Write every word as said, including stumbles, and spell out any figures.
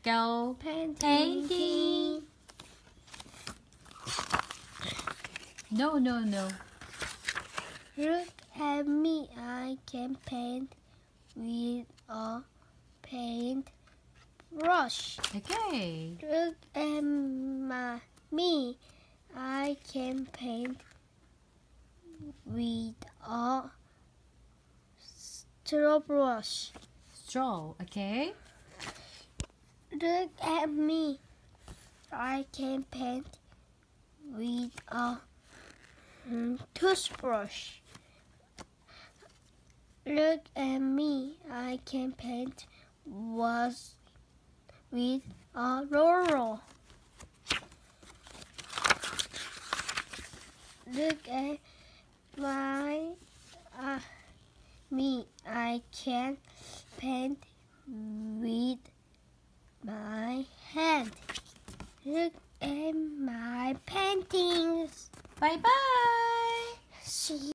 Go Painting. painting. No, no, no. Look at me, I can paint with a paint brush. Okay. Look at my, me, I can paint with a straw brush. Straw, okay? Look at me, I can paint with a mm, toothbrush. Look at me, I can paint was with a roller. Look at my uh, me, I can paint with my hand. Look at my paintings. Bye-bye. See